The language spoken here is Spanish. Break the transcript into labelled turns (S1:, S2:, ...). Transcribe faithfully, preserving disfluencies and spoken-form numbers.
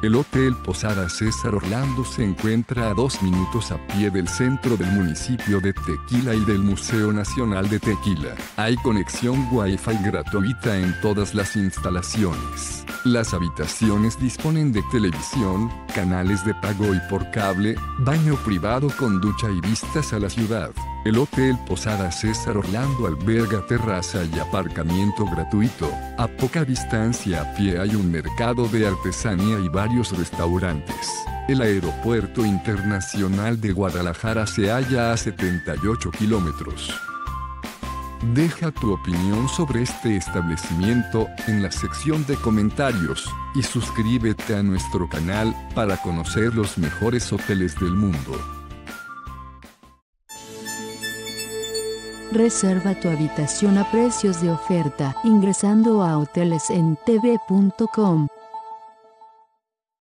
S1: El Hotel Posada César Orlando se encuentra a dos minutos a pie del centro del municipio de Tequila y del Museo Nacional de Tequila. Hay conexión Wi-Fi gratuita en todas las instalaciones. Las habitaciones disponen de televisión, canales de pago y por cable, baño privado con ducha y vistas a la ciudad. El Hotel Posada César Orlando alberga terraza y aparcamiento gratuito. A poca distancia a pie hay un mercado de artesanía y varios restaurantes. El Aeropuerto Internacional de Guadalajara se halla a setenta y ocho kilómetros. Deja tu opinión sobre este establecimiento en la sección de comentarios y suscríbete a nuestro canal para conocer los mejores hoteles del mundo.
S2: Reserva tu habitación a precios de oferta ingresando a hoteles en t v punto com.